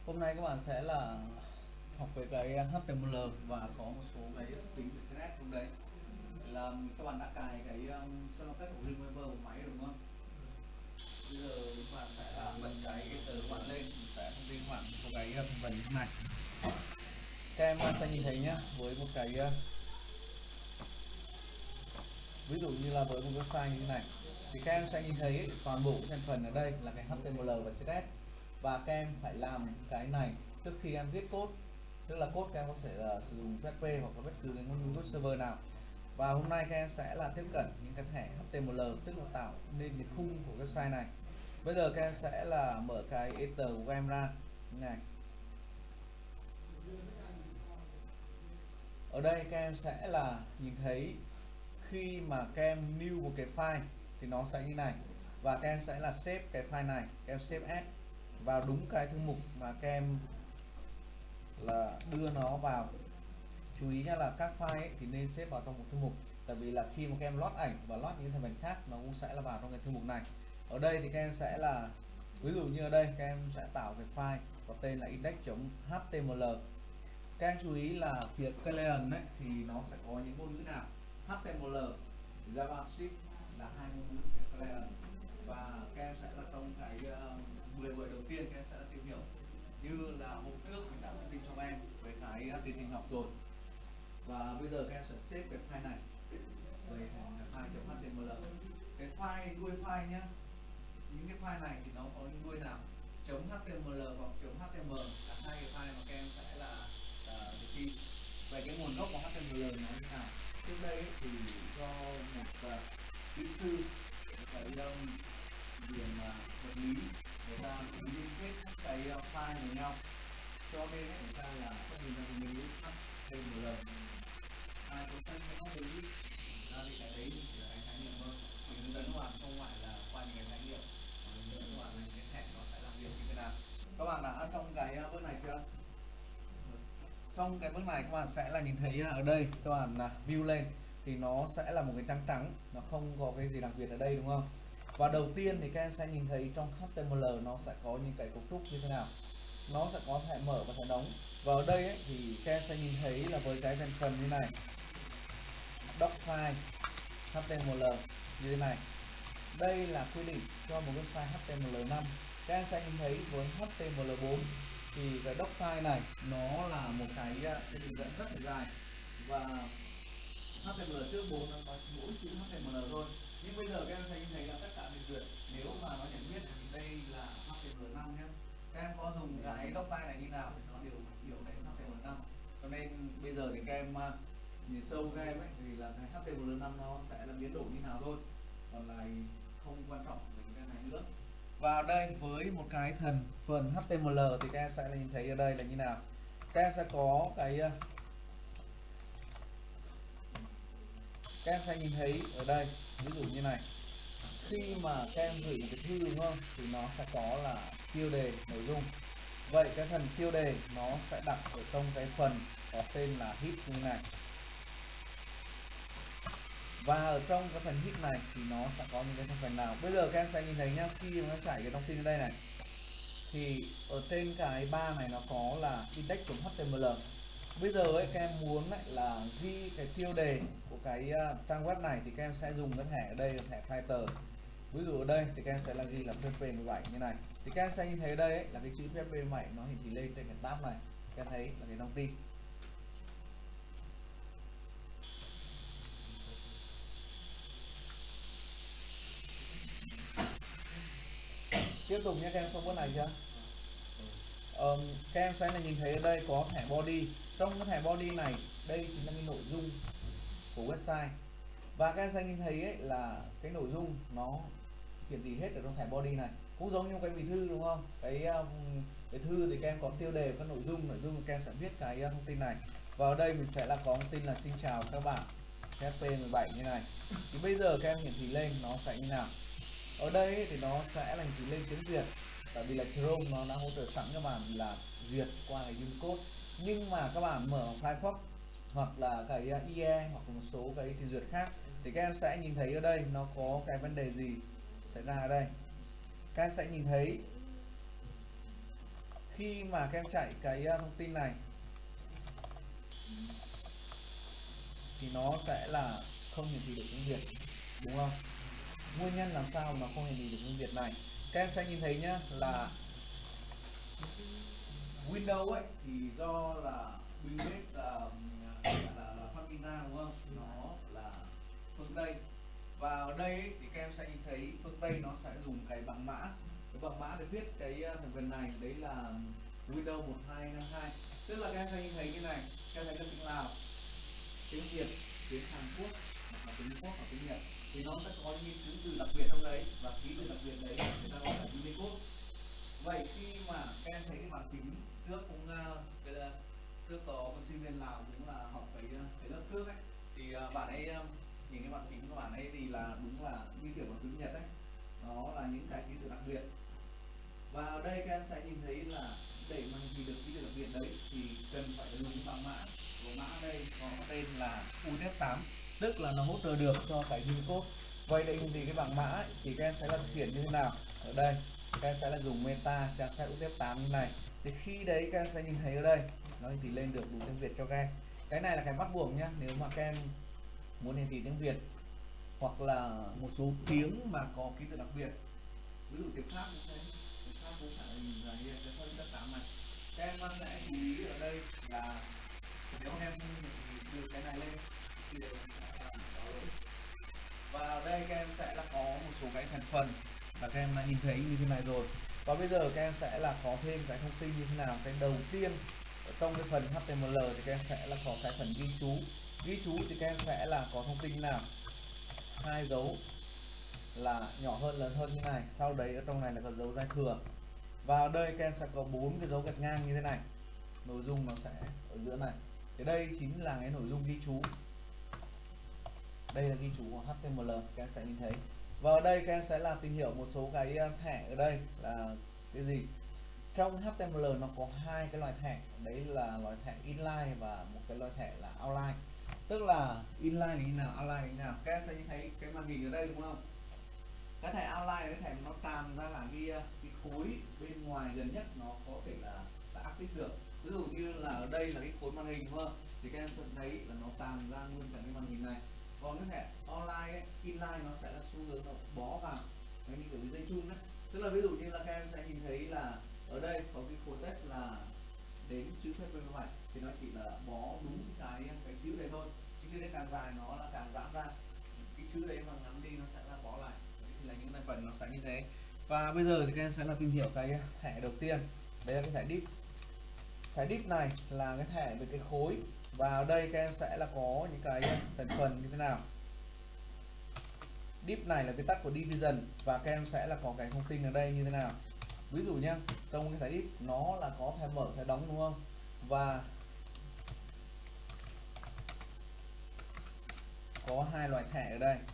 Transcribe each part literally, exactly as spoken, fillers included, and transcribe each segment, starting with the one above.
Hôm nay các bạn sẽ là học về cái hát tê em lờ và có một số cái tính về xê ét trong đấy. Là các bạn đã cài cái um, Sellotape của Dreamweaver của máy rồi đúng không? Bây giờ các bạn sẽ là bật cái cái tờ của bạn lên, mình sẽ thông tin các bạn một số cái thành phần như này. Các em sẽ nhìn thấy nhá, với một cái ví dụ như là với một website như thế này thì các em sẽ nhìn thấy ấy, toàn bộ thành phần ở đây là cái hát tê em lờ và xê ét, và các em phải làm cái này trước khi em viết code, tức là code các em có thể là sử dụng pê hát pê hoặc là bất cứ cái ngôn ngữ web server nào. Và hôm nay các em sẽ là tiếp cận những cái thẻ hát tê em lờ, tức là tạo nên cái khung của website này. Bây giờ các em sẽ là mở cái editor của các em ra như này. Ở đây các em sẽ là nhìn thấy khi mà các em new một cái file thì nó sẽ như này, và các em sẽ là save cái file này, các em save as vào đúng cái thư mục mà các em là đưa nó vào. Chú ý nhá, là các file ấy thì nên xếp vào trong một thư mục, tại vì là khi mà các em load ảnh và load những thành phần khác nó cũng sẽ là vào trong cái thư mục này. Ở đây thì các em sẽ là ví dụ như ở đây các em sẽ tạo cái file có tên là index.html. Các em chú ý là phía client ấy thì nó sẽ có những ngôn ngữ nào: hát tê em lờ, JavaScript là hai ngôn ngữ của client. Và các em sẽ là trong cái uh, mười buổi đầu tiên các em sẽ là tìm hiểu, như là hôm trước mình đã thông tin cho em về cái tiến trình học rồi. Và bây giờ các em sẽ save cái file này về thành file.html. Cái file đuôi file nhé, những cái file này thì nó có những đuôi nào: .html hoặc .html là hai cái file mà các em sẽ là uh, về cái nguồn gốc của hát tê em lờ nó như nào. Trước đây ấy, thì do một uh, kỹ sư cái um, điểm uh, vật lý, người ta liên kết các cái uh, file với nhau, cho nên ấy, người ta là có nhìn ra cái ngữ hát tê em lờ ai có sân nó lý ra thì cái đấy chỉ là cái khái niệm thôi, thì hướng dẫn các bạn không phải là qua những cái khái niệm, mà hướng dẫn các bạn là cái thẻ nó sẽ làm việc như thế nào. Các bạn đã xong cái uh, bước này chưa? Xong cái bước này các bạn sẽ là nhìn thấy ở đây, các bạn là view lên thì nó sẽ là một cái trắng trắng, nó không có cái gì đặc biệt ở đây đúng không? Và đầu tiên thì các em sẽ nhìn thấy trong hát tê em lờ nó sẽ có những cái cấu trúc như thế nào, nó sẽ có thẻ mở và thẻ đóng. Và ở đây ấy, thì các em sẽ nhìn thấy là với cái thành phần như này, doc file hát tê em lờ như thế này, đây là quy định cho một website hát tê em lờ năm. Các em sẽ nhìn thấy với hát tê em lờ bốn thì cái doc file này nó là một cái, cái đường dẫn rất là dài, và hát tê em lờ trước bốn nó có mỗi chữ hát tê em lờ thôi. Nhưng bây giờ các em sẽ nhìn thấy là tất cả trình duyệt nếu mà nó nhận biết thì đây là hát tê em lờ năm nhé. Các em có dùng cái doc file này như nào thì nó đều hiểu đấy hát tê em lờ năm. Cho nên bây giờ thì các em nhìn sâu các em ấy thì là cái hát tê em lờ năm nó sẽ là biến đổi như nào thôi, còn lại không quan trọng về cái này nữa. Và đây với một cái thành phần hát tê em lờ thì các em sẽ nhìn thấy ở đây là như nào. Các em sẽ có cái các em sẽ nhìn thấy ở đây ví dụ như này, khi mà các em gửi một cái thư đúng không thì nó sẽ có là tiêu đề nội dung. Vậy cái phần tiêu đề nó sẽ đặt ở trong cái phần có tên là hit như này, và ở trong cái phần hit này thì nó sẽ có những cái thành phần nào. Bây giờ các em sẽ nhìn thấy nhá, khi mà nó trải cái thông tin ở đây này thì ở trên cái ba này nó có là index.html. Bây giờ ấy các em muốn ấy, là ghi cái tiêu đề của cái uh, trang web này thì các em sẽ dùng cái thẻ ở đây là thẻ title. Ví dụ ở đây thì các em sẽ là ghi là pê hát pê mười bảy như này, thì các em sẽ nhìn thấy ở đây ấy, là cái chữ pê hát pê mười bảy nó hiển thị lên trên cái tab này, các em thấy là cái thông tin. Tiếp tục nhé, các em xong bước này chưa? Um, các em sẽ là nhìn thấy ở đây có thẻ body. Trong cái thẻ body này, đây chính là cái nội dung của website, và các em sẽ nhìn thấy ấy là cái nội dung nó hiển thị hết ở trong thẻ body này, cũng giống như cái bì thư đúng không? Cái um, cái thư thì các em có tiêu đề, các nội dung, nội dung các em sẽ viết cái uh, thông tin này. Và ở đây mình sẽ là có thông tin là xin chào các bạn, pê hát pê mười bảy như này. Thì bây giờ các em hiển thị lên nó sẽ như nào? Ở đây ấy, thì nó sẽ là hiển thị lên tiếng Việt, tại vì là Chrome nó đã hỗ trợ sẵn các bạn là duyệt qua cái Unicode. Nhưng mà các bạn mở Firefox hoặc là cái i e hoặc một số cái trình duyệt khác thì các em sẽ nhìn thấy ở đây nó có cái vấn đề gì xảy ra ở đây. Các em sẽ nhìn thấy khi mà các em chạy cái thông tin này thì nó sẽ là không hiển thị được tiếng Việt, đúng không? Nguyên nhân làm sao nó không hiển thị được tiếng Việt này? Các em sẽ nhìn thấy nhá, là Windows ấy thì do là Windows là, là, là, là phát minh ra, đúng không? Nó là phương Tây, và ở đây ấy, thì các em sẽ nhìn thấy phương Tây nó sẽ dùng cái bằng mã, cái bằng mã để viết cái thành phần này, đấy là Windows một hai năm hai. Tức là các em sẽ nhìn thấy như này, các em thấy là tiếng Lào, tiếng Việt, tiếng Hàn Quốc, hoặc là tiếng Quốc hoặc tiếng Nhật thì nó sẽ có những ký tự đặc biệt trong đấy, và ký tự đặc biệt đấy người ta gọi là Unicode. Vậy khi mà các em thấy cái bản tính trước cũng cái là trước có một sinh viên Lào cũng là học cái cái lớp trước ấy, thì bạn ấy nhìn cái bản tính của bạn ấy thì là đúng là như kiểu bằng tiếng Nhật đấy, nó là những cái ký tự đặc biệt. Và ở đây các em sẽ nhìn thấy là để mà ghi được ký tự đặc biệt đấy thì cần phải dùng bằng mã, của mã đây có tên là U T F tám, tức là nó hỗ trợ được cho cái Unicode. Vậy đây thì cái bảng mã ấy, thì các em sẽ là thực hiện như thế nào? Ở đây các em sẽ là dùng meta trang set U T F tám như này, thì khi đấy các em sẽ nhìn thấy ở đây nó thì lên được đủ tiếng Việt cho các em. Cái này là cái bắt buộc nhá, nếu mà các em muốn hiển thị tiếng Việt hoặc là một số tiếng mà có ký tự đặc biệt, ví dụ tiếng Pháp cũng thế, tiếng Pháp cũng phải nhìn ra hiện cái phân tất tám này. Các em sẽ chú ý ở đây là nếu em đưa cái này lên thì đều là có lỗi. Và ở đây các em sẽ là có một số cái thành phần và các em đã nhìn thấy như thế này rồi. Và bây giờ các em sẽ là có thêm cái thông tin như thế nào? Cái đầu tiên ở trong cái phần H T M L thì các em sẽ là có cái phần ghi chú. Ghi chú thì các em sẽ là có thông tin nào? Hai dấu là nhỏ hơn lớn hơn như này, sau đấy ở trong này là có dấu giai thừa. Và ở đây các em sẽ có bốn cái dấu gạch ngang như thế này. Nội dung nó sẽ ở giữa này. Thì đây chính là cái nội dung ghi chú. Đây là ghi chú của H T M L, các em sẽ nhìn thấy. Và ở đây các em sẽ là tìm hiểu một số cái thẻ ở đây là cái gì. Trong H T M L nó có hai cái loại thẻ, đấy là loại thẻ inline và một cái loại thẻ là outline. Tức là inline là như nào, outline là như nào. Các em sẽ nhìn thấy cái màn hình ở đây, đúng không? Cái thẻ outline là cái thẻ nó tràn ra là cái, cái khối bên ngoài gần nhất nó có thể là, là áp tích được. Ví dụ như là ở đây là cái khối màn hình, đúng không? Thì các em sẽ thấy là nó tràn ra nguyên cả cái màn hình này. Còn cái thẻ online ấy, inline nó sẽ là xu hướng nó bó vào cái như kiểu cái dây chun đấy. Tức là ví dụ như là các em sẽ nhìn thấy là ở đây có cái khối text là đến chữ phép bên ngoài thì nó chỉ là bó đúng cái cái chữ đấy thôi. Cái chữ đấy càng dài nó là càng giãn ra, cái chữ đấy mà ngắn đi nó sẽ là bó lại. Thì là những thành phần nó sẽ như thế. Và bây giờ thì các em sẽ là tìm hiểu cái thẻ đầu tiên, đây là cái thẻ div. Thẻ div này là cái thẻ về cái khối, và ở đây các em sẽ là có những cái thành phần như thế nào. Div này là viết tắt của division, và các em sẽ là có cái thông tin ở đây như thế nào. Ví dụ nhá, trong cái thẻ div nó là có thẻ mở, thẻ đóng, đúng không? Và có hai loại thẻ ở đây,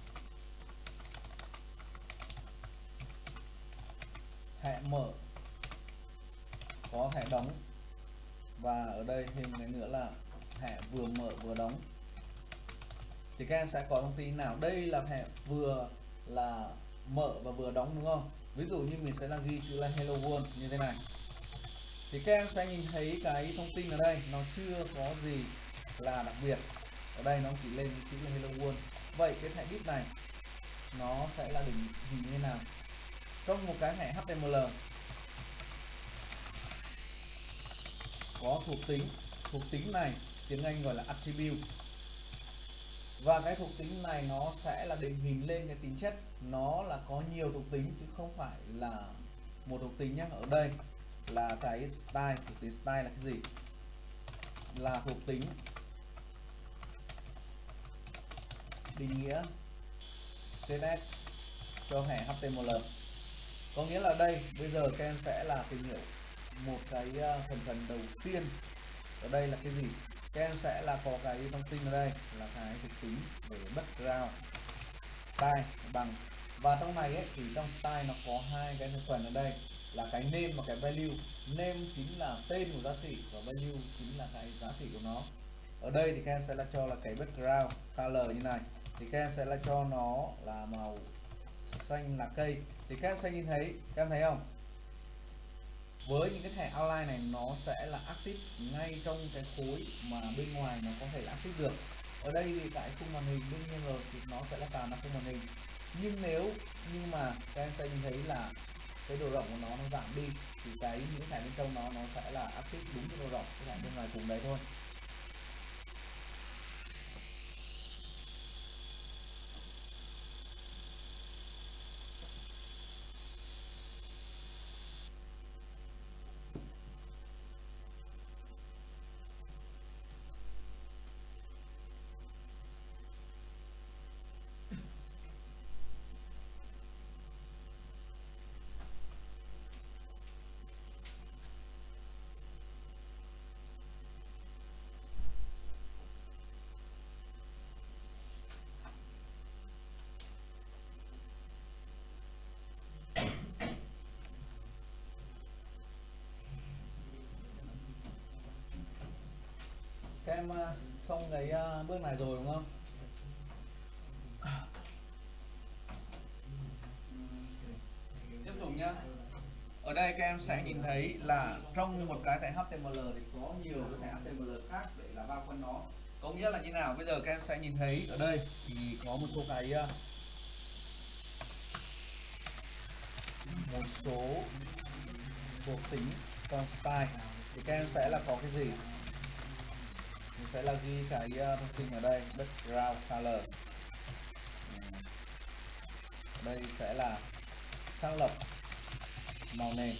thẻ mở, có thẻ đóng, và ở đây thêm cái nữa là thẻ vừa mở vừa đóng. Thì các em sẽ có thông tin nào. Đây là thẻ vừa là mở và vừa đóng, đúng không? Ví dụ như mình sẽ là ghi chữ là Hello World như thế này, thì các em sẽ nhìn thấy cái thông tin ở đây nó chưa có gì là đặc biệt. Ở đây nó chỉ lên chữ là Hello World. Vậy cái thẻ div này nó sẽ là định hình như thế nào? Trong một cái thẻ H T M L có thuộc tính, thuộc tính này tiếng Anh gọi là attribute, và cái thuộc tính này nó sẽ là định hình lên cái tính chất, nó là có nhiều thuộc tính chứ không phải là một thuộc tính nhé. Ở đây là cái style, thuộc tính style là cái gì? Là thuộc tính định nghĩa xê ét ét cho thẻ H T M L. Có nghĩa là đây bây giờ các em sẽ là tìm hiểu một cái thành phần đầu tiên. Ở đây là cái gì? Các em sẽ là có cái thông tin ở đây là cái thuộc tính về background style bằng, và trong này ấy, thì trong style nó có hai cái thành phần ở đây là cái name và cái value. Name chính là tên của giá trị và value chính là cái giá trị của nó. Ở đây thì các em sẽ là cho là cái background color như này, thì các em sẽ là cho nó là màu xanh là cây. Thì các em sẽ nhìn thấy, các em thấy không? với những cái thẻ outline này nó sẽ là active ngay trong cái khối mà bên ngoài nó có thể là active được. Ở đây thì tại khung màn hình đương nhiên rồi thì nó sẽ là tạo ra khung màn hình, nhưng nếu nhưng mà các em sẽ nhìn thấy là cái độ rộng của nó nó giảm đi thì cái những thẻ bên trong nó nó sẽ là active đúng cái độ rộng cái thẻ bên ngoài cùng đấy thôi. Các em uh, xong cái uh, bước này rồi đúng không? Tiếp tục nhá. Ở đây các em sẽ nhìn thấy là trong một cái thẻ hát tê em lờ thì có nhiều cái thẻ hát tê em lờ khác để là bao quanh nó. Có nghĩa là như nào? Bây giờ các em sẽ nhìn thấy ở đây thì có một số cái uh, một số thuộc tính con style thì các em sẽ là có cái gì? Mình sẽ là ghi cái uh, thông tin ở đây, background color. Ở đây sẽ là xác lập màu nền.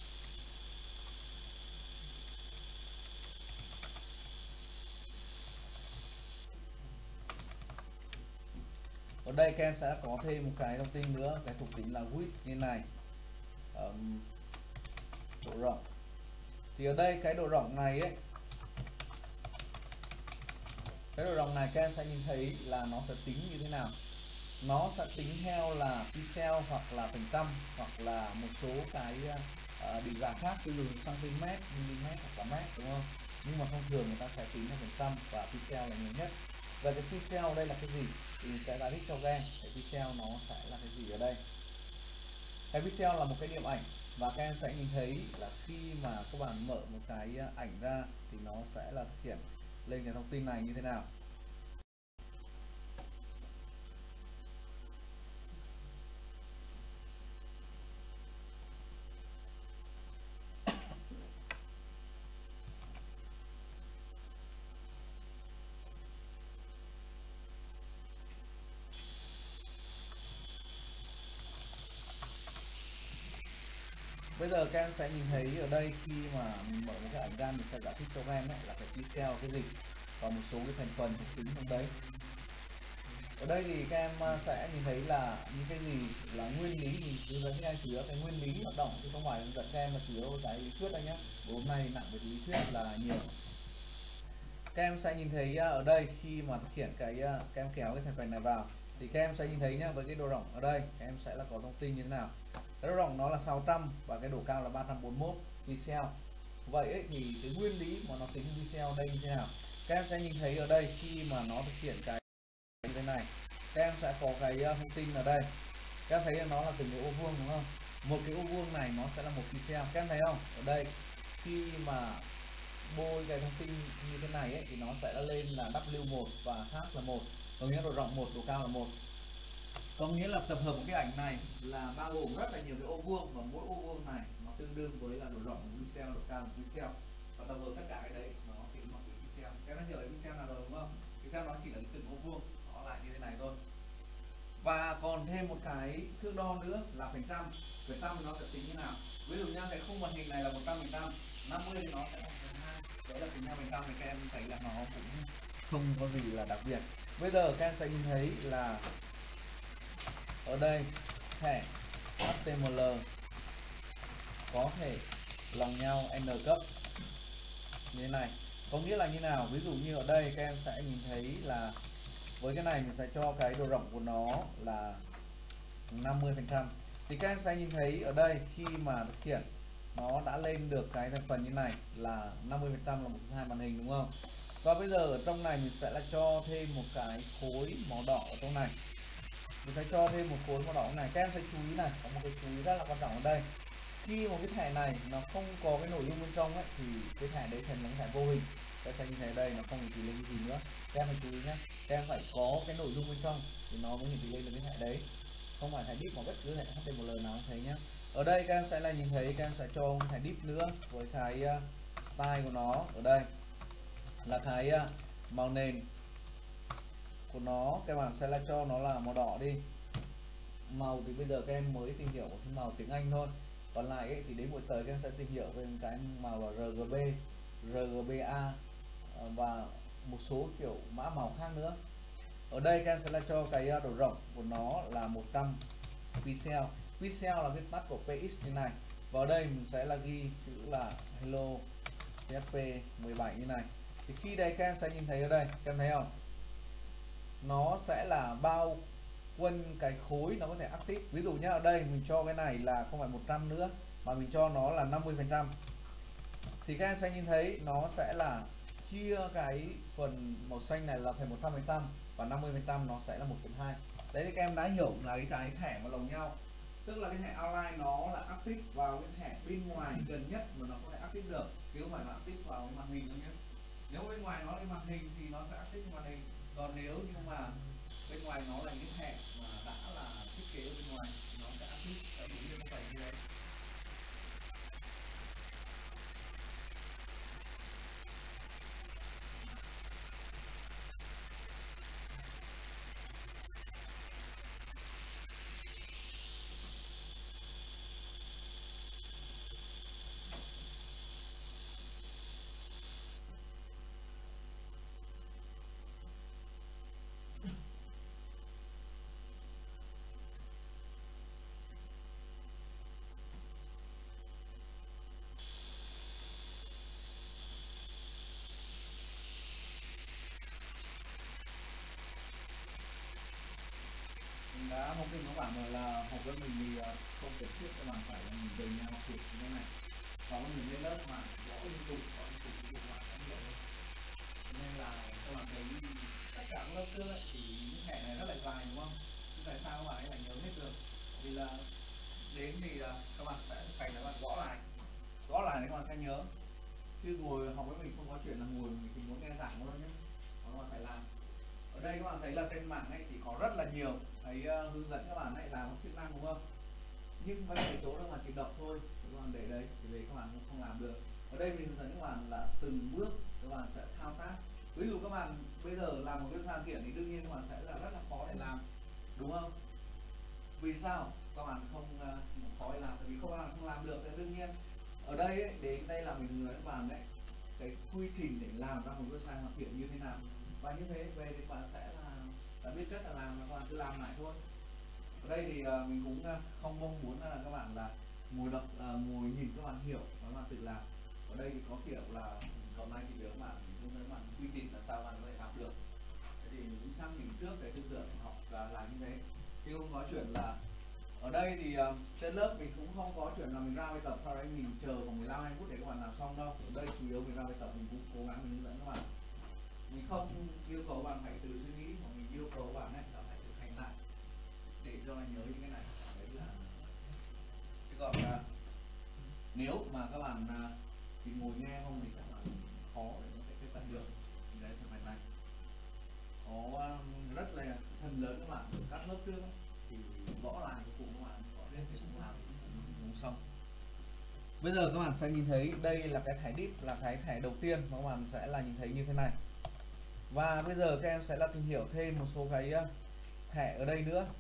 Ở đây các em sẽ có thêm một cái thông tin nữa, cái thuộc tính là width như này, um, độ rộng. Thì ở đây cái độ rộng này ấy, cái độ rộng này các em sẽ nhìn thấy là nó sẽ tính như thế nào. Nó sẽ tính theo là pixel hoặc là phần trăm hoặc là một số cái uh, định dạng khác, ví dụ cm, mm hoặc là mét, đúng không? Nhưng mà thông thường người ta sẽ tính theo phần trăm và pixel là nhiều nhất. Và cái pixel đây là cái gì thì mình sẽ giải thích cho các em. Cái pixel nó sẽ là cái gì ở đây? Cái pixel là một cái điểm ảnh và các em sẽ nhìn thấy là khi mà các bạn mở một cái ảnh ra thì nó sẽ là thực hiện lên cái thông tin này như thế nào. Bây giờ các em sẽ nhìn thấy ở đây khi mà mình mở một cái ảnh ra mình sẽ giải thích cho các em ấy, là cái pixel cái gì và một số cái thành phần thuộc tính trong đấy. Ở đây thì các em sẽ nhìn thấy là những cái gì là nguyên lý, mình hướng dẫn các em chủ yếu cái nguyên lý hoạt động chứ không phải hướng dẫn các em mà chủ yếu cái lý thuyết đây nhé. Hôm nay nặng về lý thuyết là nhiều. Các em sẽ nhìn thấy ở đây khi mà thực hiện cái các em kéo cái thành phần này vào thì các em sẽ nhìn thấy nhá, với cái độ rộng ở đây các em sẽ là có thông tin như thế nào. Cái độ rộng nó là sáu trăm và cái độ cao là ba trăm bốn mươi mốt pixel. Vậy ấy, thì cái nguyên lý mà nó tính pixel đây như thế nào? Các em sẽ nhìn thấy ở đây khi mà nó thực hiện cái như thế này, các em sẽ có cái thông tin ở đây. Các em thấy là nó là từng cái ô vuông đúng không? Một cái ô vuông này nó sẽ là một pixel. Các em thấy không? Ở đây khi mà bôi cái thông tin như thế này ấy, thì nó sẽ lên là W một và H là một, có nghĩa độ rộng một, độ cao là một. Có nghĩa là tập hợp một cái ảnh này là bao gồm rất là nhiều cái ô vuông và mỗi ô vuông này nó tương đương với là độ rộng của pixel, độ cao của pixel và tập hợp tất cả cái đấy nó thì nó là pixel. Các em hiểu cái pixel nào rồi đúng không? Pixel nó chỉ là từng ô vuông nó lại như thế này thôi. Và còn thêm một cái thước đo nữa là phần trăm. Phần trăm nó sẽ tính như nào? Ví dụ như cái khung màn hình này là một trăm phần trăm, năm mươi thì nó sẽ là phần hai, đấy là tính theo phần trăm thì các em thấy là nó cũng không có gì là đặc biệt. Bây giờ các em sẽ nhìn thấy là ở đây thẻ hát tê em lờ có thể lòng nhau n cấp như thế này. Có nghĩa là như nào? Ví dụ như ở đây các em sẽ nhìn thấy là với cái này mình sẽ cho cái độ rộng của nó là năm mươi phần trăm thì các em sẽ nhìn thấy ở đây khi mà thực hiện nó đã lên được cái thành phần như này là năm mươi phần trăm là một phần hai màn hình đúng không? Và bây giờ ở trong này mình sẽ là cho thêm một cái khối màu đỏ ở trong này, mình sẽ cho thêm một khối màu đỏ này. Các em sẽ chú ý này, có một cái chú ý rất là quan trọng ở đây. khi một cái thẻ này nó không có cái nội dung bên trong ấy thì cái thẻ đấy thành là cái thẻ vô hình. Các em nhìn thấy đây nó không hiển thị lên cái gì nữa. Các em phải chú ý nhé, các em phải có cái nội dung bên trong thì nó mới hiển thị lên được cái thẻ đấy, không phải thẻ div mà bất cứ thẻ hát tê em lờ nào cũng thấy nhá. Ở đây các em sẽ là nhìn thấy, các em sẽ cho thẻ div nữa với cái uh, style của nó. Ở đây là cái uh, màu nền của nó, các bạn sẽ là cho nó là màu đỏ đi. Màu thì bây giờ các em mới tìm hiểu một cái màu tiếng Anh thôi, còn lại ấy, thì đến buổi tới các em sẽ tìm hiểu về cái màu là rờ giê bê, rờ giê bê a và một số kiểu mã màu khác nữa. Ở đây các em sẽ là cho cái độ rộng của nó là một trăm pixel. Pixel là cái tắt của pê ích như này. Vào đây mình sẽ là ghi chữ là hello pê ép pê mười bảy như này. Thì khi đây các em sẽ nhìn thấy ở đây, các em thấy không? Nó sẽ là bao quanh cái khối nó có thể active. Ví dụ nhé, ở đây mình cho cái này là không phải một trăm nữa mà mình cho nó là năm mươi phần trăm, thì các em sẽ nhìn thấy nó sẽ là chia cái phần màu xanh này là thành một trăm phần trăm và năm mươi phần trăm nó sẽ là một phần hai. Đấy thì các em đã hiểu là cái, cái thẻ mà lồng nhau, tức là cái thẻ outline nó là active vào cái thẻ bên ngoài gần nhất mà nó có thể active được, chứ không phải là active vào cái màn hình đâu nhé. Nếu bên ngoài nó là màn hình thì nó sẽ active màn hình, còn nếu như mà bên ngoài nó là những thẻ mà đã là thiết kế ở bên ngoài thì nó sẽ active theo đúng như vậy như đấy. Đã thông tin các bạn rồi là học với mình thì không cần thiết các bạn phải là mình về nhà học việc như thế này, còn mình lên lớp mà gõ liên tục gõ liên tục liên tục bạn cũng hiểu rồi. Nên là các bạn thấy tất cả các lớp trước ấy, thì những thẻ này rất là dài đúng không, nhưng tại sao các bạn ấy lại nhớ hết được? Vì là đến thì các bạn sẽ phải các bạn gõ lại gõ lại để các bạn sẽ nhớ, chứ ngồi học với mình không có chuyện là ngồi mình thì muốn nghe giảng thôi nhé, các bạn phải làm. Ở đây các bạn thấy là trên mạng ấy thì có rất là nhiều thấy uh, hướng dẫn các bạn ấy làm chức năng đúng không, nhưng với cái chỗ đó mà chỉ đọc thôi các bạn để đấy thì về các bạn cũng không làm được. Ở đây mình hướng dẫn các bạn là từng bước các bạn sẽ thao tác. Ví dụ các bạn bây giờ làm một cái giao kiện thì đương nhiên các bạn sẽ là rất là khó để làm đúng không, vì sao các bạn không uh, khó để làm? Tại vì các bạn không làm được thì đương nhiên. Ở đây ấy, đến đây là mình hướng dẫn các bạn đấy cái quy trình để làm ra một cái website hoàn thiện như thế nào, và như thế về thì các bạn sẽ là đã biết cách là làm, các bạn cứ làm lại thôi. Ở đây thì uh, mình cũng uh, không mong muốn là các bạn là ngồi đọc uh, ngồi nhìn các bạn hiểu và các bạn tự làm. Ở đây thì có kiểu là còn nay thì nếu các bạn hướng dẫn các bạn quy trình là sao bạn có thể làm được. Thế thì mình cũng sang mình trước cái tư tưởng học là làm như thế, chứ không nói chuyện là ở đây thì uh, trên lớp mình cũng không có chuyện là mình ra bài tập sau đấy mình chờ khoảng mười lăm hai phút để các bạn làm xong đâu. Ở đây chủ yếu mình ra bài tập mình cũng cố gắng mình hướng dẫn các bạn, mình không yêu cầu bạn phải tự suy nghĩ mà mình yêu cầu bạn ấy là phải thực hành lại để cho anh nhớ những cái này. Đấy là chứ còn uh, nếu mà các bạn uh, thì ngồi nghe không thì các bạn khó để có thể tiếp cận được. Đấy thực hành này có uh, rất là phần lớn các bạn các lớp trước ấy, thì gõ lại cái cụ các bạn có đến cái cũng làm cũng xong. Bây giờ các bạn sẽ nhìn thấy đây là cái thẻ div, là cái thẻ đầu tiên mà các bạn sẽ là nhìn thấy như thế này. Và bây giờ các em sẽ là tìm hiểu thêm một số cái thẻ ở đây nữa.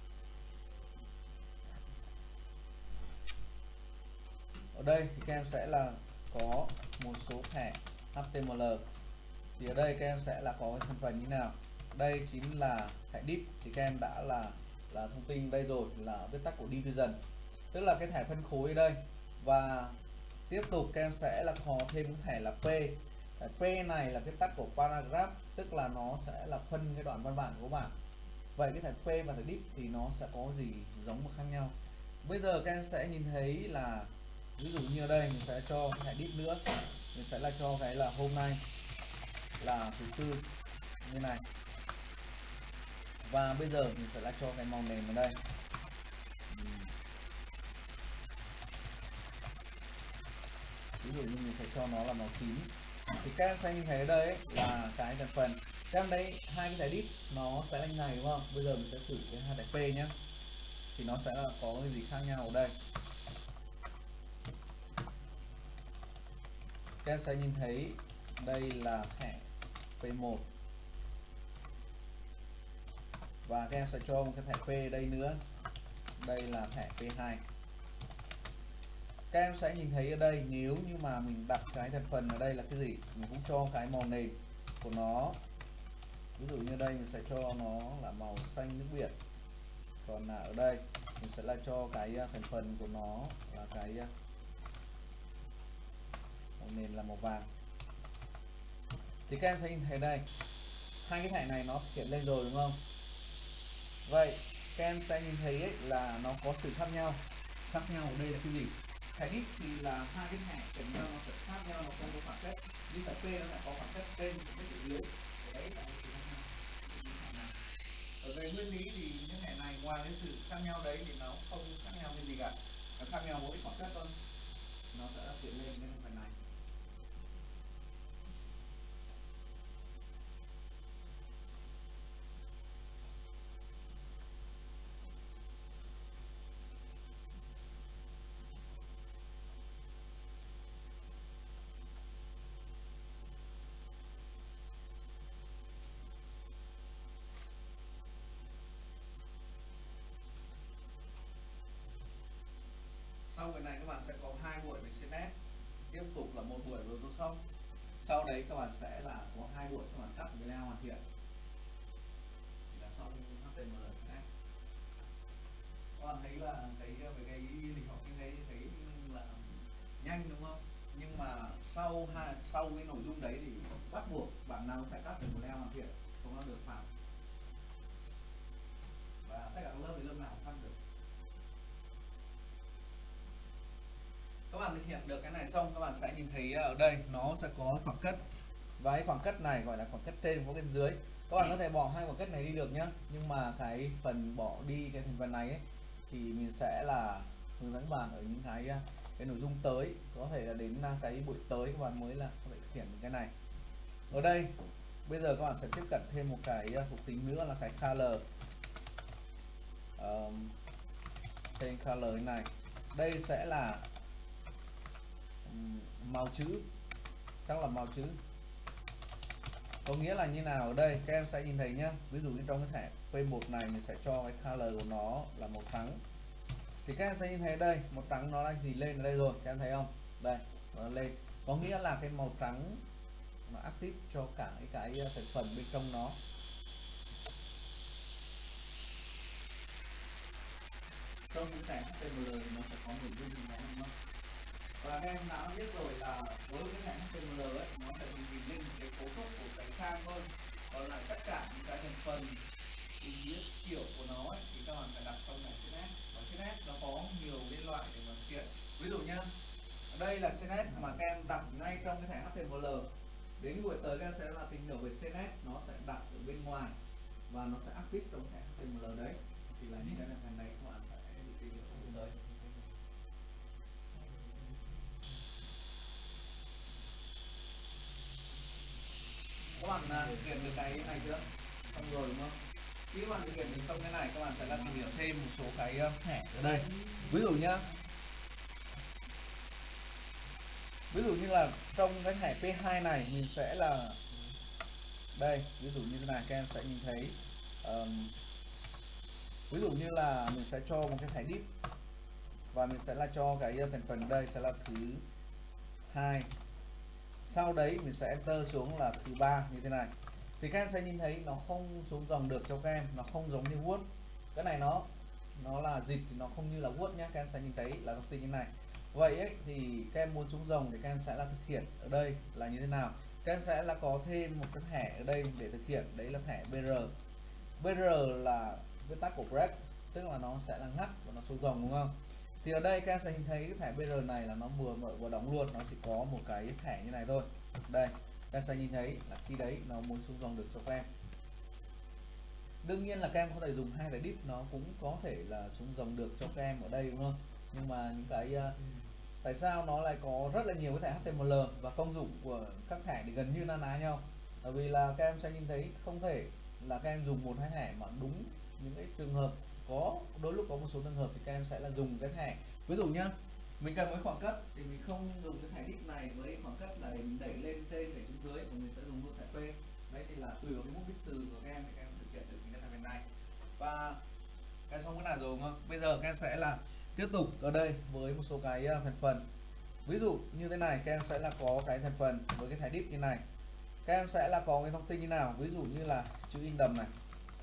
Ở đây thì các em sẽ là có một số thẻ hát tê em lờ. Thì ở đây các em sẽ là có cái thành phần như nào. Đây chính là thẻ div, thì các em đã là là thông tin đây rồi, là viết tắt của division, tức là cái thẻ phân khối ở đây. Và tiếp tục các em sẽ là có thêm cái thẻ là P. P này là cái tắt của paragraph, tức là nó sẽ là phân cái đoạn văn bản của bạn. Vậy cái thẻ P và thẻ div thì nó sẽ có gì giống và khác nhau? Bây giờ các em sẽ nhìn thấy là ví dụ như ở đây mình sẽ cho thẻ div nữa, mình sẽ là cho cái là hôm nay là thứ tư như này. Và bây giờ mình sẽ là cho cái màu nền ở đây. ví dụ như mình sẽ cho nó là màu tím. Thì các em sẽ nhìn thấy ở đây ấy, là cái thành phần các em đấy, hai cái thẻ đít nó sẽ là như này đúng không? Bây giờ mình sẽ thử cái hai thẻ P nhé, thì nó sẽ là có cái gì khác nhau ở đây. Các em sẽ nhìn thấy đây là thẻ P một và các em sẽ cho một cái thẻ P đây nữa, đây là thẻ P hai. Các em sẽ nhìn thấy ở đây, nếu như mà mình đặt cái thành phần ở đây là cái gì, mình cũng cho cái màu nền của nó, ví dụ như đây mình sẽ cho nó là màu xanh nước biển, còn là ở đây mình sẽ là cho cái thành phần của nó là cái màu nền là màu vàng. Thì các em sẽ nhìn thấy đây, hai cái thẻ này nó hiện lên rồi đúng không? Vậy các em sẽ nhìn thấy ấy, là nó có sự khác nhau. Khác nhau ở đây là cái gì? Thẻ đít thì là hai cái thẻ cạnh nhau, nó sẽ khác nhau, nó không có khoảng cách. Như thẻ P nó lại có khoảng cách trên với chữ dưới. Đấy là cái sự khác nhau. Ở về nguyên lý thì những thẻ này ngoài cái sự khác nhau đấy thì nó không khác nhau cái gì cả. Nó khác nhau mỗi khoảng cách thôi. Nó sẽ hiện lên cái phần này. Sau cái này các bạn sẽ có hai buổi về xê en ét, tiếp tục là một buổi với Photoshop. Sau đấy các bạn sẽ là có hai buổi các bạn cắt với layout hoàn thiện. Thì là xong hát tê em lờ xê en ét. Các bạn thấy là cái về cái lịch học như thế thấy là nhanh đúng không? Nhưng mà sau hai sau cái nội dung đấy thì bắt buộc bạn nào phải cắt được một layout hoàn thiện, không nó được phạt. Và tất cả các lớp thì lớp nào cũng cắt được. Các bạn thực hiện được cái này xong, các bạn sẽ nhìn thấy ở đây nó sẽ có khoảng cách, và cái khoảng cách này gọi là khoảng cách trên và khoảng cách dưới. Các bạn có thể bỏ hai khoảng cách này đi được nhá, nhưng mà cái phần bỏ đi cái thành phần này ấy, thì mình sẽ là hướng dẫn bạn ở những cái cái nội dung tới, có thể là đến cái buổi tới các bạn mới là có thể thực hiện cái này. Ở đây bây giờ các bạn sẽ tiếp cận thêm một cái thuộc tính nữa là cái color. Um, tên color này, đây sẽ là màu chữ, xác lập màu chữ. Có nghĩa là như nào ở đây các em sẽ nhìn thấy nhá, ví dụ như trong cái thẻ P một này mình sẽ cho cái color của nó là màu trắng, thì các em sẽ nhìn thấy đây màu trắng nó đang thì lên ở đây rồi, các em thấy không? Đây nó lên, có nghĩa là cái màu trắng nó active cho cả cái, cái thành phần bên trong nó. Trong cái thẻ hát tê em lờ thì nó sẽ có nội dung như thế này. Và các em đã biết rồi là với cái thẻ hát tê em lờ ấy, nó sẽ nhìn lên cái cấu trúc của cái trang thôi, còn lại tất cả những cái thành phần ý nghĩa kiểu của nó ấy, thì các bạn phải đặt trong thẻ xê en ét. Và xê en ét nó có nhiều cái loại để mà thực hiện. Ví dụ nhá, đây là xê en ét mà các em đặt ngay trong cái thẻ hát tê em lờ. Đến buổi tới các em sẽ là tìm hiểu về xê en ét, nó sẽ đặt ở bên ngoài và nó sẽ active trong thẻ hát tê em lờ đấy. Thì là những cái thành phần này các bạn sẽ được tìm hiểu trong tới. Các bạn uh, thực hiện được cái này chưa? Xong rồi đúng không? Khi các bạn thực hiện được xong cái này, các bạn sẽ là tìm hiểu thêm một số cái thẻ ở đây. Ví dụ nhá, ví dụ như là trong cái thẻ P hai này mình sẽ là đây, ví dụ như thế này các em sẽ nhìn thấy um, ví dụ như là mình sẽ cho một cái thẻ div và mình sẽ là cho cái thành phần đây sẽ là thứ hai, sau đấy mình sẽ enter xuống là thứ ba như thế này, thì các em sẽ nhìn thấy nó không xuống dòng được cho các em, nó không giống như Word. Cái này nó nó là dịch thì nó không như là Word nhé, các em sẽ nhìn thấy là thông tin như này. Vậy ấy, thì các em muốn xuống dòng thì các em sẽ là thực hiện ở đây là như thế nào? Các em sẽ là có thêm một cái thẻ ở đây để thực hiện, đấy là thẻ bê rờ. bê rờ là viết tắt của break, tức là nó sẽ là ngắt và nó xuống dòng đúng không? Thì ở đây các em sẽ nhìn thấy cái thẻ bê rờ này là nó vừa mở vừa đóng luôn, nó chỉ có một cái thẻ như này thôi. Đây, các em sẽ nhìn thấy là khi đấy nó muốn xuống dòng được cho các em. Đương nhiên là các em có thể dùng hai cái div nó cũng có thể là xuống dòng được cho các em ở đây đúng không? Nhưng mà những cái tại sao nó lại có rất là nhiều cái thẻ hát tê em lờ và công dụng của các thẻ thì gần như na ná nhau. Bởi vì là các em sẽ nhìn thấy không thể là các em dùng một hai thẻ mà đúng những cái trường hợp, có đôi lúc có một số trường hợp thì các em sẽ là dùng cái thẻ, ví dụ nhá, mình cần với khoảng cách thì mình không dùng cái thẻ div này với khoảng cách là để mình đẩy lên trên để xuống dưới, mà mình sẽ dùng luôn thẻ P. Đấy thì là tùy vào cái mục đích sử dụng của các em thì các em thực hiện được những cái thẻ này. Và cái xong cái nào rồi không? Bây giờ các em sẽ là tiếp tục ở đây với một số cái thành phần. Ví dụ như thế này, các em sẽ là có cái thành phần với cái thẻ div như này. Các em sẽ là có cái thông tin như nào? Ví dụ như là chữ in đậm này.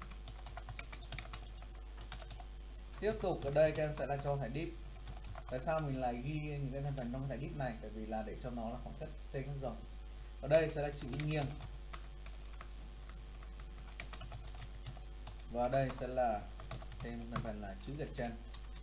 Tiếp tục ở đây các em sẽ là cho thẻ div. Tại sao mình lại ghi những cái thành phần trong cái thẻ div này? Tại vì là để cho nó là khoảng cách trên các dòng. Ở đây sẽ là chữ in nghiêng. Và đây sẽ là thêm thành phần là chữ gạch chân.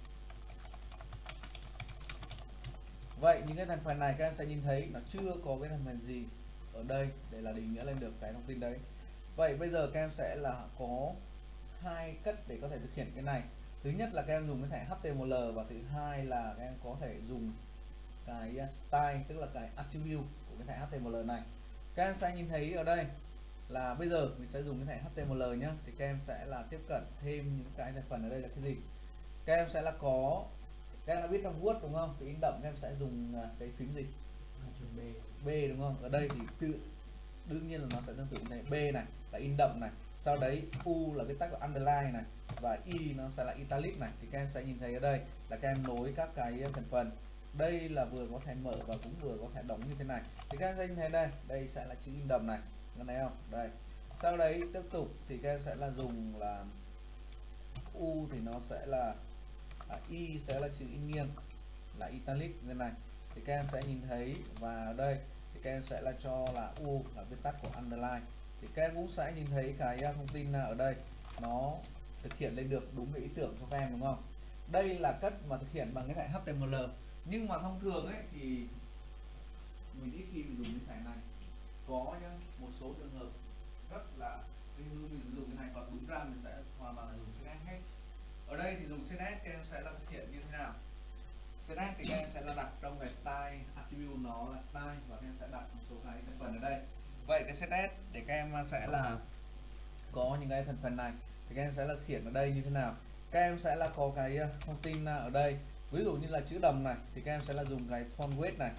Vậy những cái thành phần này các em sẽ nhìn thấy nó chưa có cái thành phần gì ở đây để là định nghĩa lên được cái thông tin đấy. Vậy bây giờ các em sẽ là có hai cách để có thể thực hiện cái này. Thứ nhất là các em dùng cái thẻ hát tê em lờ, và thứ hai là các em có thể dùng cái style, tức là cái attribute của cái thẻ hát tê em lờ này. Các em sẽ nhìn thấy ở đây là bây giờ mình sẽ dùng cái thẻ hát tê em lờ nhá, thì các em sẽ là tiếp cận thêm những cái thành phần ở đây là cái gì. Các em sẽ là có, các em đã biết trong Word đúng không, thì in đậm các em sẽ dùng cái phím gì, B, B đúng không. Ở đây thì tự đương nhiên là nó sẽ tương tự này, B này là in đậm này, sau đấy U là viết tắt của underline này, và Y nó sẽ là italic này. Thì các em sẽ nhìn thấy ở đây là các em nối các cái thành phần, đây là vừa có thể mở và cũng vừa có thể đóng như thế này. Thì các em sẽ nhìn thấy đây, đây sẽ là chữ in đậm này, nghe thấy không, đây. Sau đấy tiếp tục thì các em sẽ là dùng là U thì nó sẽ là à, Y sẽ là chữ in nghiêng là italic như này. Thì các em sẽ nhìn thấy, và ở đây thì các em sẽ là cho là U là viết tắt của underline. Thì các em cũng sẽ nhìn thấy cái thông tin ở đây nó thực hiện lên được đúng cái ý tưởng cho các em đúng không. Đây là cách mà thực hiện bằng cái thẻ hát tê em lờ. Nhưng mà thông thường ấy thì mình ít khi mình dùng cái thẻ này, có nhá, một số trường hợp rất là ví dụ mình dùng cái này, còn đúng ra mình sẽ hoàn toàn là dùng xê ét hết. Ở đây thì dùng xê ét các em sẽ là thực hiện như thế nào? xê ét thì các em sẽ là đặt trong cái style attribute, nó là style, và các em sẽ đặt một số cái thành phần ở đây. Vậy cái xê ét để các em sẽ là có những cái thành phần này thì các em sẽ là thực hiện ở đây như thế nào? Các em sẽ là có cái thông tin ở đây, ví dụ như là chữ đầm này thì các em sẽ là dùng cái font weight này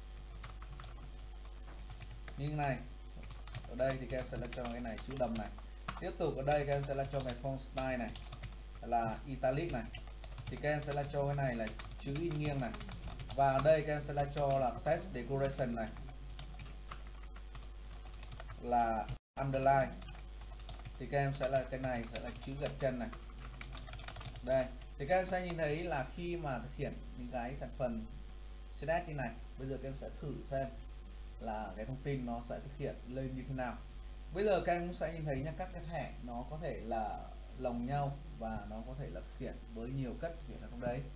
như này. Ở đây thì các em sẽ là cho cái này chữ đầm này. Tiếp tục ở đây các em sẽ là cho cái font style này là italic này, thì các em sẽ là cho cái này là chữ in nghiêng này, và ở đây các em sẽ là cho là text decoration này là underline. Thì các em sẽ là cái này sẽ là chữ gạch chân này. Đây thì các em sẽ nhìn thấy là khi mà thực hiện những cái thành phần xê ét như này, bây giờ các em sẽ thử xem là cái thông tin nó sẽ thực hiện lên như thế nào. Bây giờ các em cũng sẽ nhìn thấy nha, các cái thẻ nó có thể là lồng nhau và nó có thể là thực hiện với nhiều cách thực hiện ở trong đấy.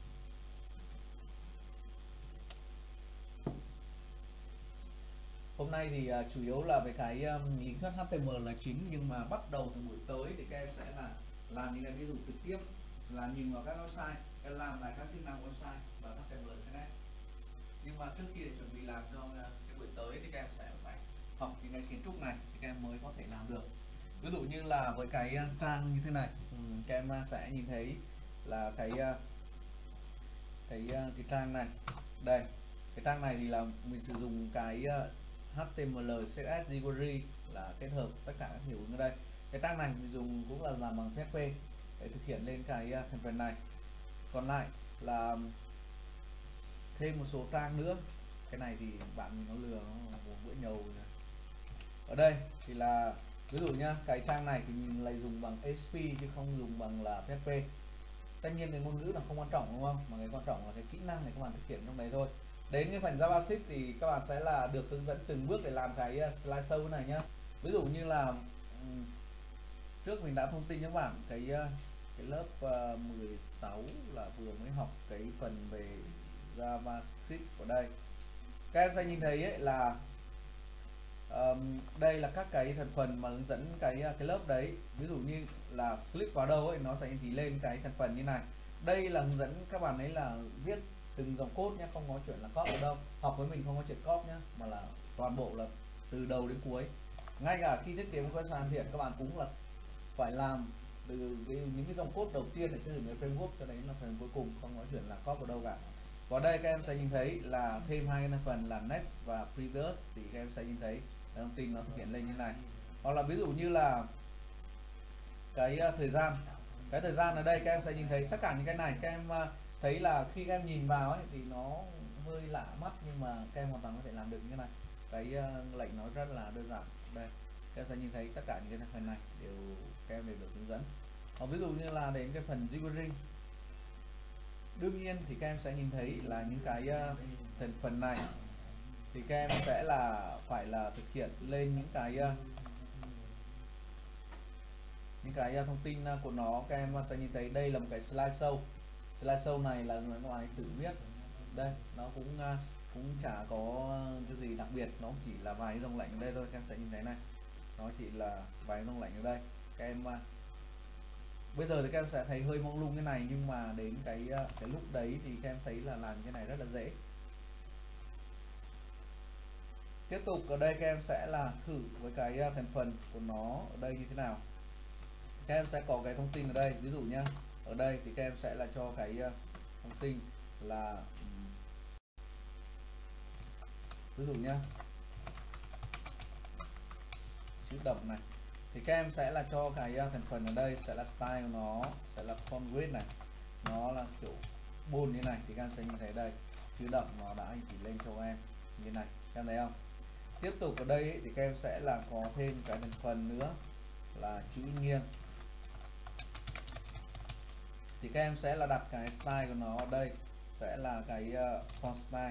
Hôm nay thì uh, chủ yếu là về cái um, lý thuyết hát tê em lờ là chính, nhưng mà bắt đầu từ buổi tới thì các em sẽ là làm những cái ví dụ trực tiếp, là nhìn vào các website, các em làm lại các chức năng website và hát tê em lờ xê ét. Nhưng mà trước khi để chuẩn bị làm cho uh, cái buổi tới thì các em sẽ phải học những cái kiến trúc này thì các em mới có thể làm được. Ví dụ như là với cái uh, trang như thế này, um, các em uh, sẽ nhìn thấy là cái uh, cái uh, cái trang này, đây cái trang này thì là mình sử dụng cái uh, hát tê em lờ xê ét jQuery là kết hợp tất cả các hiệu ứng ở đây. Cái trang này mình dùng cũng là làm bằng pê hát pê để thực hiện lên cái uh, thành phần này. Còn lại là thêm một số trang nữa, cái này thì bạn mình nó lừa nó bữa nhầu. Ở đây thì là ví dụ nhá, cái trang này thì mình lại dùng bằng ét pê chứ không dùng bằng là pê hát pê. Tất nhiên cái ngôn ngữ là không quan trọng đúng không, mà cái quan trọng là cái kỹ năng này các bạn thực hiện trong đấy thôi. Đến cái phần JavaScript thì các bạn sẽ là được hướng dẫn từng bước để làm cái slide show này nhá. Ví dụ như là trước mình đã thông tin cho các bạn cái cái lớp uh, mười sáu là vừa mới học cái phần về JavaScript ở đây. Các em sẽ nhìn thấy ấy là um, đây là các cái thành phần mà hướng dẫn cái cái lớp đấy. Ví dụ như là click vào đâu ấy nó sẽ thì lên cái thành phần như này. Đây là hướng dẫn các bạn ấy là viết từng dòng code nhé, không nói chuyện là copy ở đâu. Học với mình không có chuyện copy nhé, mà là toàn bộ là từ đầu đến cuối. Ngay cả khi thiết kế một website hoàn thiện, các bạn cũng là phải làm từ cái, những cái dòng code đầu tiên để xây dựng cái framework cho đến là phần cuối cùng, không nói chuyện là copy ở đâu cả. Và đây các em sẽ nhìn thấy là thêm hai cái phần là next và previous, thì các em sẽ nhìn thấy thông tin nó thực hiện lên như này. Hoặc là ví dụ như là cái uh, thời gian cái thời gian ở đây các em sẽ nhìn thấy tất cả những cái này. Các em uh, thấy là khi các em nhìn vào ấy, thì nó hơi lạ mắt, nhưng mà các em hoàn toàn có thể làm được như thế này. Cái uh, lệnh nó rất là đơn giản. Đây các em sẽ nhìn thấy tất cả những cái phần này đều các em đều được hướng dẫn. Hoặc ví dụ như là đến cái phần gibbering, đương nhiên thì các em sẽ nhìn thấy là những cái uh, thành phần này thì các em sẽ là phải là thực hiện lên những cái uh, những cái thông tin của nó. Các em sẽ nhìn thấy đây là một cái slideshow. Slideshow này là người các bạn tự viết. Đây nó cũng cũng chả có cái gì đặc biệt, nó chỉ là vài dòng lệnh ở đây thôi. Các em sẽ nhìn thấy này, nó chỉ là vài dòng lệnh ở đây. Các em bây giờ thì các em sẽ thấy hơi mông lung cái này, nhưng mà đến cái cái lúc đấy thì các em thấy là làm cái này rất là dễ. Tiếp tục ở đây các em sẽ là thử với cái thành phần của nó ở đây như thế nào. Các em sẽ có cái thông tin ở đây, ví dụ nhá, ở đây thì các em sẽ là cho cái thông tin là ví dụ nhá, chữ đậm này, thì các em sẽ là cho cái thành phần ở đây sẽ là style của nó sẽ là font width này, nó là kiểu bold như này, thì các em sẽ nhìn thấy đây chữ đậm nó đã chỉ lên cho em như này, các em thấy không? Tiếp tục ở đây ấy, thì các em sẽ là có thêm cái thành phần nữa là chữ nghiêng, thì các em sẽ là đặt cái style của nó ở đây sẽ là cái uh, font style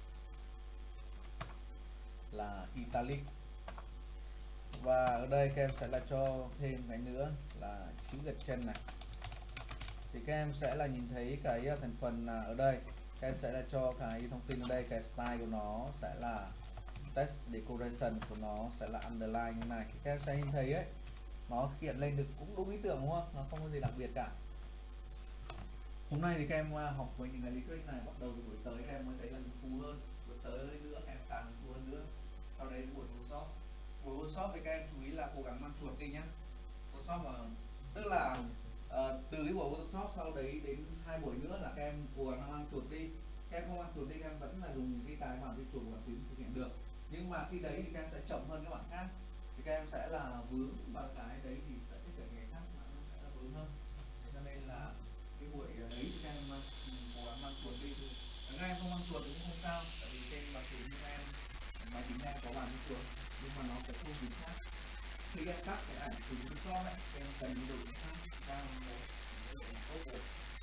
là italic, và ở đây các em sẽ là cho thêm cái nữa là chữ gạch chân này, thì các em sẽ là nhìn thấy cái thành phần là ở đây các em sẽ là cho cái thông tin ở đây, cái style của nó sẽ là text decoration của nó sẽ là underline như này, thì các em sẽ nhìn thấy ấy nó hiện lên được cũng đúng ý tưởng đúng không, nó không có gì đặc biệt cả. Hôm nay thì các em học với những cái lý thuyết này, bắt đầu từ buổi tới các em mới thấy là phù hơn, buổi tới nữa các em càng phù hơn nữa. Sau đấy buổi workshop, buổi workshop thì các em chú ý là cố gắng mang chuột đi nhé. Workshop mà tức là uh, từ cái buổi workshop sau đấy đến hai buổi nữa là các em cố gắng mang chuột đi. Các em không mang chuột đi, các em vẫn là dùng cái cái bản vi chuột của bạn thực hiện được, nhưng mà khi đấy thì các em sẽ chậm hơn các bạn khác, thì các em sẽ là vướng vào cái đấy thì sẽ tiếp cận người khác mà nó sẽ là vướng hơn. Thế cho nên là cái buổi đấy thì các em cố gắng mang chuột đi, các em không mang chuột thì cũng không sao, tại vì trên mặt hình của em máy tính em có bản vi chuột nhưng mà nó sẽ không chính xác. Khi em cắt cái ảnh từ những con ấy, em cần đổi sang sang một tốt rồi.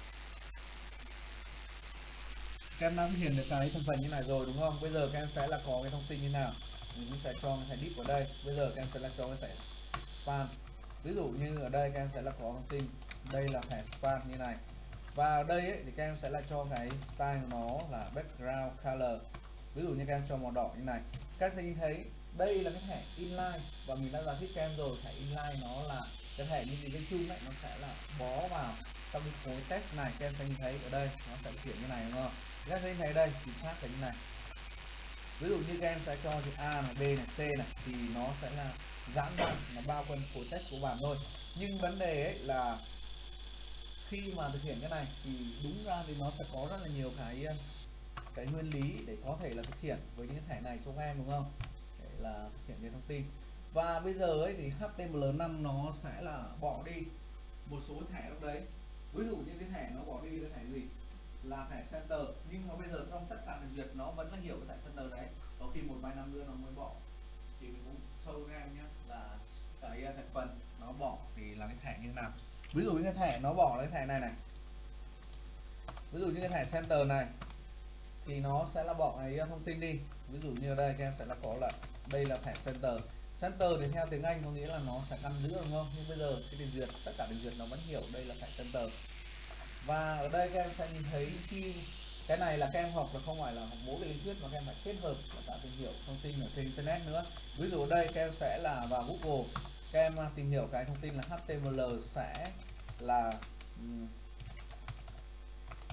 Các em đã hiện được cái thành phần như này rồi đúng không? Bây giờ các em sẽ là có cái thông tin như nào, mình sẽ cho cái thẻ div vào đây. Bây giờ các em sẽ là cho cái thẻ span, ví dụ như ở đây các em sẽ là có thông tin đây là thẻ span như này, và ở đây ấy, thì các em sẽ là cho cái style của nó là background color, ví dụ như các em cho màu đỏ như này. Các em sẽ nhìn thấy đây là cái thẻ inline, và mình đã giải thích các em rồi, thẻ inline nó là cái thẻ như cái chung ấy, nó sẽ là bó vào trong cái khối text này. Các em sẽ nhìn thấy ở đây nó sẽ hiện như này đúng không? Các em sẽ nhìn thấy đây chính xác là như này. Ví dụ như các em sẽ cho chữ A này, B này, C này thì nó sẽ là giãn ra, nó bao quanh khối text của bạn thôi. Nhưng vấn đề ấy là khi mà thực hiện cái này thì đúng ra thì nó sẽ có rất là nhiều cái cái nguyên lý để có thể là thực hiện với những thẻ này cho các em đúng không, để là thực hiện cái thông tin. Và bây giờ ấy thì H T M L năm nó sẽ là bỏ đi một số thẻ trong đấy, ví dụ như cái thẻ nó bỏ đi cái thẻ gì là thẻ center, nhưng mà bây giờ trong tất cả duyệt nó vẫn là hiểu cái thẻ center đấy, có khi một vài năm nữa nó mới bỏ, thì mình cũng show các em nhé là cái thành phần nó bỏ thì là cái thẻ như thế nào. Ví dụ như cái thẻ nó bỏ cái thẻ này này, ví dụ như cái thẻ center này thì nó sẽ là bỏ cái thông tin đi, ví dụ như ở đây các em sẽ là có là đây là thẻ center. Center thì theo tiếng Anh có nghĩa là nó sẽ căn giữa đúng không, nhưng bây giờ cái trình duyệt tất cả trình duyệt nó vẫn hiểu đây là thẻ center. Và ở đây các em sẽ nhìn thấy khi cái này là các em học là không phải là học mỗi cái lý thuyết mà các em phải kết hợp và cả tìm hiểu thông tin ở trên internet nữa. Ví dụ ở đây các em sẽ là vào Google, các em tìm hiểu cái thông tin là H T M L sẽ là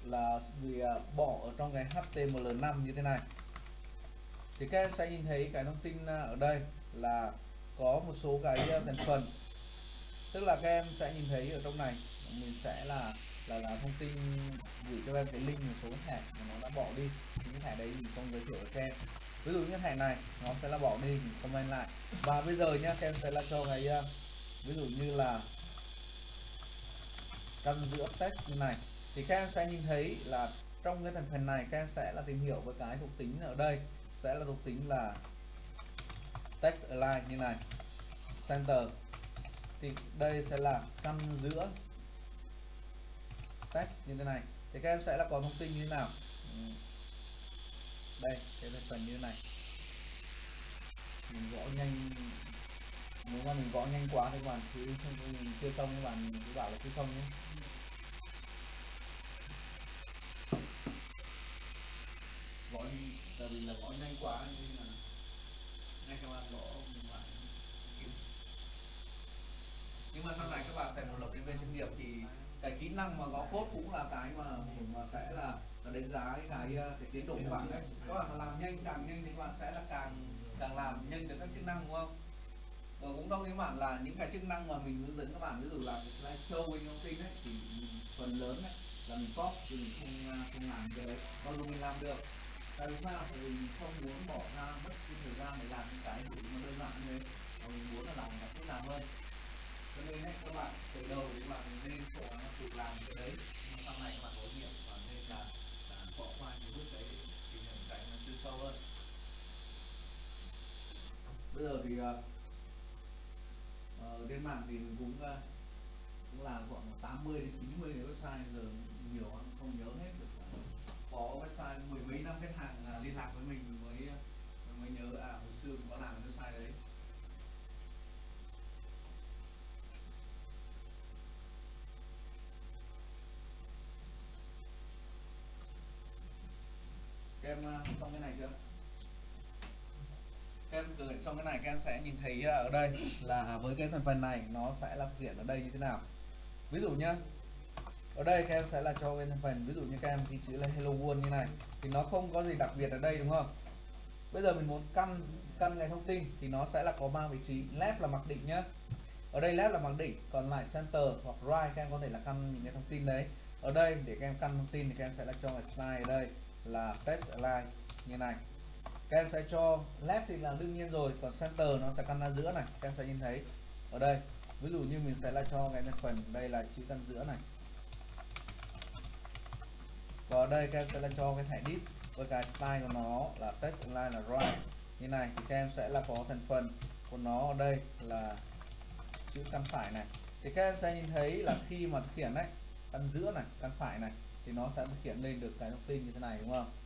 là bị bỏ ở trong cái hát tê em lờ năm như thế này. Thì các em sẽ nhìn thấy cái thông tin ở đây là có một số cái thành phần, tức là các em sẽ nhìn thấy ở trong này mình sẽ là là là thông tin gửi cho em cái link một số thẻ mà nó đã bỏ đi, những cái thẻ đấy mình không giới thiệu với các em. Ví dụ như thẻ này nó sẽ là bỏ đi, mình comment lại. Và bây giờ nhá, các em sẽ là cho cái ví dụ như là căn giữa text như này, thì các em sẽ nhìn thấy là trong cái thành phần này các em sẽ là tìm hiểu với cái thuộc tính ở đây sẽ là thuộc tính là text align như này, center, thì đây sẽ là căn giữa text như thế này. Thì các em sẽ là có thông tin như thế nào, đây cái thành phần như thế này, mình gõ nhanh, nếu mà mình gõ nhanh quá thì các bạn cứ mình chưa xong, các bạn cứ bảo là chưa xong nhé. Gõ tại vì là gõ nhanh quá nên là ngay các bạn gõ mình lại. Nhưng mà sau này các bạn phải một lập trình viên chuyên nghiệp thì cái kỹ năng mà gõ code cũng là cái mà mình mà sẽ là, là đánh giá cái cái, cái tiến độ của bạn đấy. Các bạn mà làm nhanh, càng nhanh thì các bạn sẽ là càng càng làm nhanh được các chức năng, đúng không? Và cũng giống như các bạn là những cái chức năng mà mình hướng dẫn các bạn, ví dụ là cái slide show bên thông tin đấy, thì phần lớn đấy là mình copy thì mình không không làm được đấy, còn dù mình làm được. Tại vì sao? Tại vì mình không muốn bỏ ra mất cái thời gian để làm những cái gì mà đơn giản như thế, mà mình muốn là làm một cách phức tạp hơn. Cho nên ấy, các bạn từ đầu thì các bạn nên cố gắng tự làm cái đấy, nhưng sau này các bạn có nghiệm và nên là, là bỏ qua những bước đấy để tìm hiểu cái nó chưa sâu hơn. Bây giờ thì uh, ở trên mạng thì mình cũng uh, cũng làm khoảng tám mươi đến chín mươi cái website, giờ nhiều không nhớ hết được. Có website mười mấy năm khách hàng uh, liên lạc với mình mới mới nhớ à hồi xưa mình có làm cái website đấy. Các em uh, xong cái này chưa? Các em thực hiện xong cái này các em sẽ nhìn thấy ở đây là với cái thành phần này nó sẽ là thực hiện ở đây như thế nào. Ví dụ nhá, ở đây các em sẽ là cho cái thành phần, ví dụ như các em ghi chữ là hello world như này thì nó không có gì đặc biệt ở đây, đúng không? Bây giờ mình muốn căn căn cái thông tin thì nó sẽ là có ba vị trí. Left là mặc định nhá, ở đây left là mặc định, còn lại center hoặc right các em có thể là căn những cái thông tin đấy. Ở đây để các em căn thông tin thì các em sẽ là cho cái slide ở đây là text align như này. Các em sẽ cho left thì là đương nhiên rồi, còn center nó sẽ căn ra giữa này, các em sẽ nhìn thấy ở đây. Ví dụ như mình sẽ là cho cái thành phần đây là chữ căn giữa này, và ở đây các em sẽ là cho cái thẻ div với cái style của nó là text align là right như này, thì các em sẽ là có thành phần của nó ở đây là chữ căn phải này. Thì các em sẽ nhìn thấy là khi mà thực hiện đấy, căn giữa này, căn phải này thì nó sẽ thực hiện lên được cái thông tin như thế này, đúng không?